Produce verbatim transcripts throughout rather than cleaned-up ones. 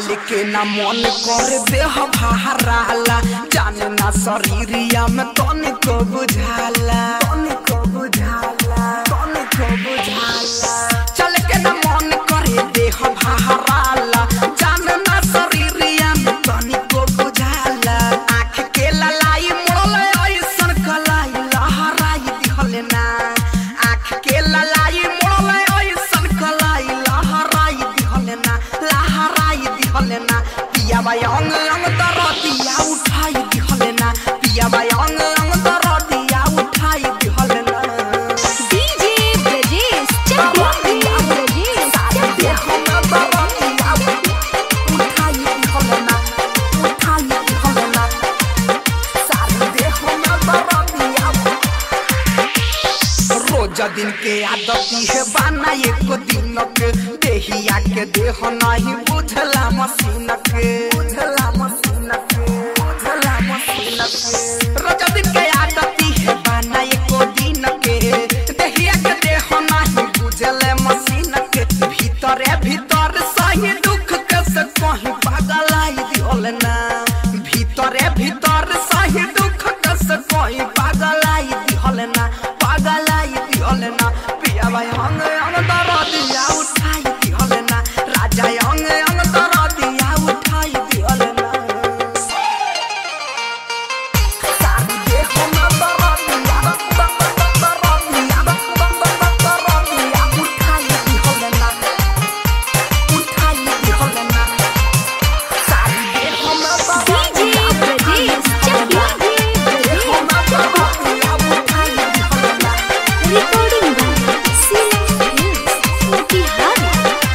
चल के ना मन कर देह बहराला जाने ना शरीरिया में तोने को बुझाला तोने को बुझाला तोने को बुझाला चल के ना मन करे देह बहराला जाने ना शरीरिया में तोने को बुझाला आँख के ललाई मोड़ले ऐसन कलाई लहराई दिहले ना आँख के ललाई मोड़ले ऐसन कलाई लहराई दिहले ना लहराई दिहले ना पिया बाई अंग अंग दरदिया उठाई दिहले ना पिया बाई अंग अंग दरदिया उठाई दिहले ना डीजे ब्रजेश चकिया ब्रजेश चकिया उठाई दिहले ना उठाई दिहले ना सारी देह में दरदिया रोज दिन के आदती है बाना एको दिन के देहिया के देह नहीं बुझला मशीन के बुझला मशीन के बुझला मशीन के रोज दिन के आदती है बाना एको दिन के देहिया के देह नहीं बुझले मशीन के भीतर भीतर सही दुख के से कहीं पागलाई दिहल ना भीतर भीतर सही दुख के से कहीं पागलाई दिहल ना पागलाई दिहल ना पिया भाई अंग अंग दरदिया उठाई दिहल ना राजा अंग अंग दरदिया उठाई दिहल ना सारी देह में दरदिया दरदिया दरदिया उठाई दिहल ना उठाई दिहल ना सारी देह में डीजे ब्रजेश चकिया ब्रजेश उठाई दिहल ना recording by Sila films Motihari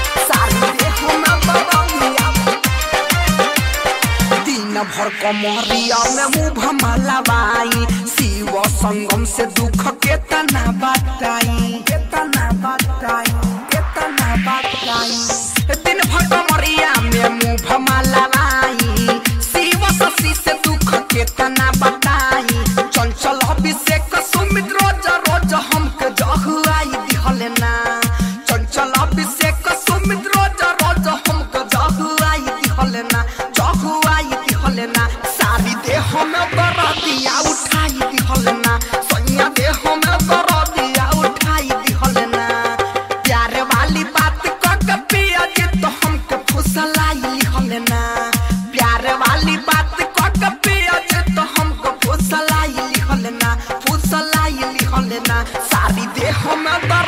दिन भर कमरिया में मुँह मलवाई शिव संगम से दुख के तना बताई केतना बताई केतना बताई दिन भर कमरिया में मुँह मलवाई शिव शशि से दुख के तना बताई चंचल अभिषेक सुमित रोज रोज हमके जहुआई दिहले ना चंचल अभिषेक सुमित रोज रोज हमके जहुआई दिहले ना जहुआई दिहले ना सारी देह में दरदिया उठाई दिहले ना सैया देह में दरदिया उठाई दिहले ना प्यार वाली बात क के पिया जे तो हमके फुसलाई दिहले ना प्यार वाली बात क के पिया जे तो हमके फुसलाई दिहले ना फुसलाई दिहले ना सारी देह में